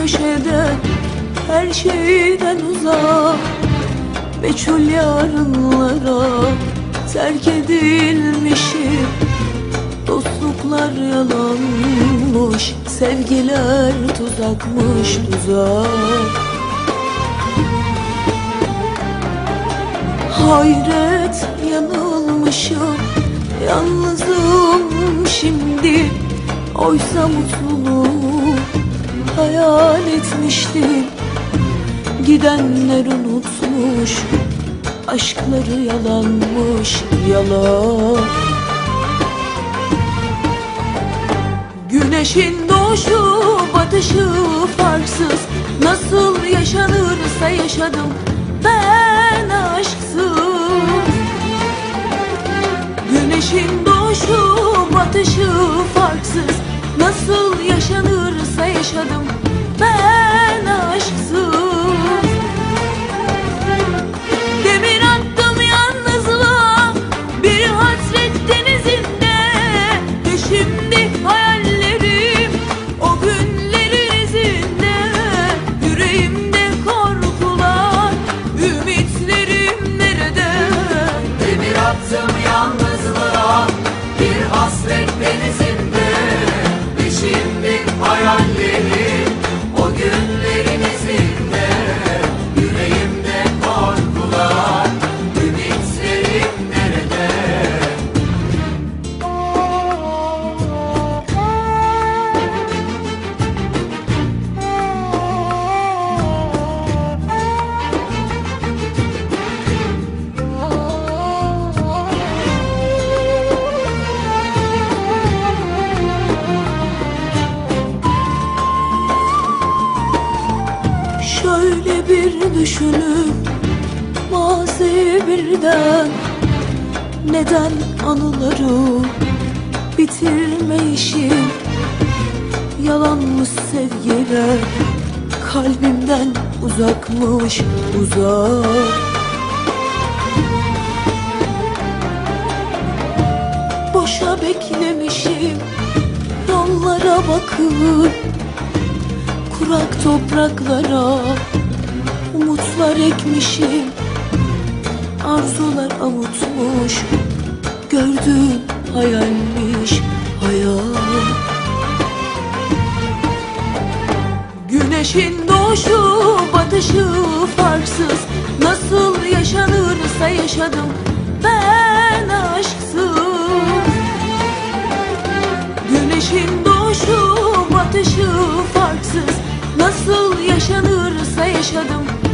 köşede, her şeyden uzak, meçhul yarınlara terk edilmişim. Dostluklar yalanmış, sevgiler tuzakmış, tuzak. Hayret, yanılmışım, yalnızım şimdi. Oysa mutluluğu hayal etmiştim. Gidenler unutmuş, aşkları yalanmış, yalan. Güneşin doğuşu batışı farksız, nasıl yaşanırsa yaşadım ben aşksız. Güneşin doğuşu batışı farksız, nasıl yaşanırsa yaşadım ben aşksız. Demir attım yalnızlığa, bir hasret denizinde. Şimdi hayallerim o günlerin izinde. Yüreğimde korkular, ümitlerim nerede? Demir attım yalnızlığa, bir hasret denizinde. Şimdi hayallerim o günlerin izinde. Yüreğimde korkular, ümitlerim nerede? Şöyle bir düşünüp mazi birden, neden anıları bitirmeyişim? Yalanmış sevgiler, kalbimden uzakmış, uzak. Boşa beklemişim, yollara bakıp kurak topraklara umutlar ekmişim. Arzular avutmuş, gördüğüm hayalmiş, hayal. Güneşin doğuşu batışı farksız, nasıl yaşanırsa yaşadım ben aşksız. Güneşin doğuşu batışı farksız, nasıl yaşanırsa yaşadım